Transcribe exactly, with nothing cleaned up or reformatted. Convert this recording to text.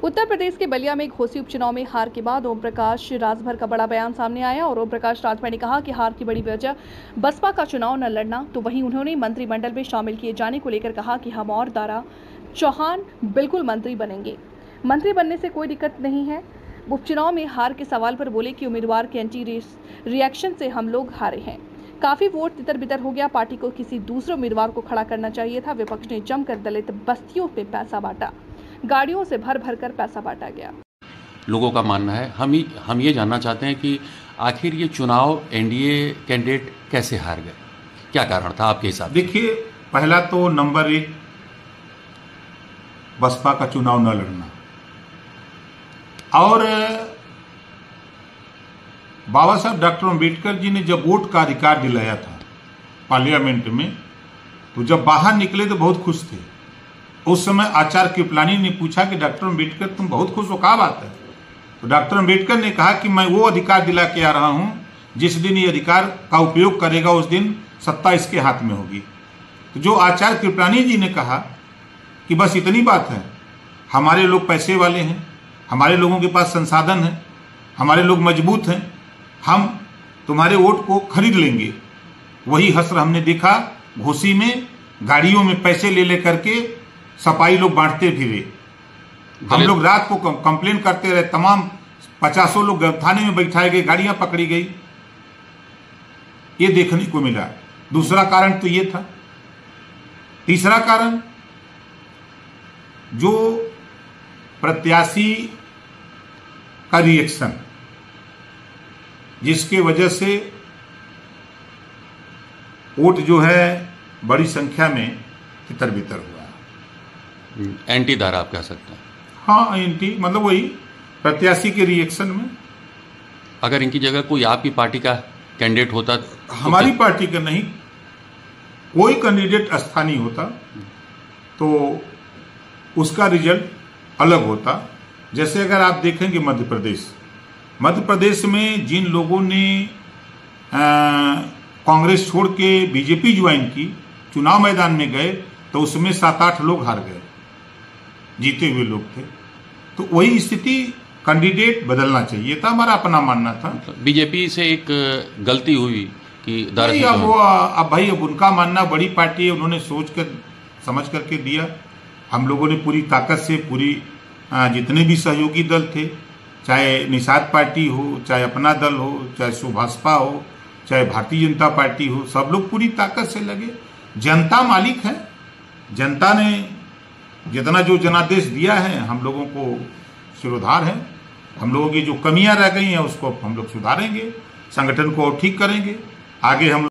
उत्तर प्रदेश के बलिया में घोसी उपचुनाव में हार के बाद ओम प्रकाश राजभर का बड़ा बयान सामने आया और ओम प्रकाश राजभर ने कहा कि हार की बड़ी वजह बसपा का चुनाव न लड़ना। तो वहीं उन्होंने मंत्रिमंडल में शामिल किए जाने को लेकर कहा कि हम और दारा चौहान बिल्कुल मंत्री बनेंगे, मंत्री बनने से कोई दिक्कत नहीं है। उपचुनाव में हार के सवाल पर बोले कि उम्मीदवार के एंटी रिएक्शन से हम लोग हारे हैं, काफी वोट तितर बितर हो गया, पार्टी को किसी दूसरे उम्मीदवार को खड़ा करना चाहिए था। विपक्ष ने जमकर दलित बस्तियों पे पैसा बांटा, गाड़ियों से भर भर कर पैसा बांटा गया। लोगों का मानना है, हम ही हम ये जानना चाहते हैं कि आखिर ये चुनाव एनडीए कैंडिडेट कैसे हार गए, क्या कारण था आपके हिसाब से? देखिए, पहला तो नंबर एक, बसपा का चुनाव न लड़ना, और बाबा साहब डॉक्टर अम्बेडकर जी ने जब वोट का अधिकार दिलाया था पार्लियामेंट में, तो जब बाहर निकले तो बहुत खुश थे। उस समय आचार्य कृपलानी ने पूछा कि डॉक्टर अम्बेडकर तुम बहुत खुश हो, क्या बात है? तो डॉक्टर अम्बेडकर ने कहा कि मैं वो अधिकार दिला के आ रहा हूं, जिस दिन ये अधिकार का उपयोग करेगा उस दिन सत्ता इसके हाथ में होगी। तो जो आचार्य कृपलानी जी ने कहा कि बस इतनी बात है, हमारे लोग पैसे वाले हैं, हमारे लोगों के पास संसाधन है, हमारे लोग मजबूत हैं, हम तुम्हारे वोट को खरीद लेंगे। वही हसर हमने देखा घोसी में, गाड़ियों में पैसे ले ले करके सफाई लोग बांटते फिरे। हम लोग रात को कंप्लेन करते रहे, तमाम पचासों लोग थाने में बैठाए गए, गाड़ियां पकड़ी गई, ये देखने को मिला। दूसरा कारण तो ये था। तीसरा कारण, जो प्रत्याशी का रिएक्शन, जिसके वजह से वोट जो है बड़ी संख्या में तितर बितर हुआ। एंटी धारा आप कह सकते हैं? हाँ, एंटी मतलब वही प्रत्याशी के रिएक्शन में। अगर इनकी जगह कोई आपकी पार्टी का कैंडिडेट होता तो हमारी तो पार्टी का नहीं, कोई कैंडिडेट स्थानीय होता तो उसका रिजल्ट अलग होता। जैसे अगर आप देखेंगे मध्य प्रदेश मध्य प्रदेश में जिन लोगों ने कांग्रेस छोड़ के बीजेपी ज्वाइन की, चुनाव मैदान में गए, तो उसमें सात आठ लोग हार गए, जीते हुए लोग थे। तो वही स्थिति, कैंडिडेट बदलना चाहिए था, हमारा अपना मानना था। बीजेपी से एक गलती हुई कि नहीं, अब वो अब भाई अब उनका मानना, बड़ी पार्टी है, उन्होंने सोच कर समझ करके दिया। हम लोगों ने पूरी ताकत से, पूरी जितने भी सहयोगी दल थे, चाहे निषाद पार्टी हो, चाहे अपना दल हो, चाहे सुभाषपा हो, चाहे भारतीय जनता पार्टी हो, सब लोग पूरी ताकत से लगे। जनता मालिक है, जनता ने जितना जो जनादेश दिया है, हम लोगों को सिरोधार है। हम लोगों की जो कमियां रह गई हैं उसको हम लोग सुधारेंगे, संगठन को और ठीक करेंगे। आगे हम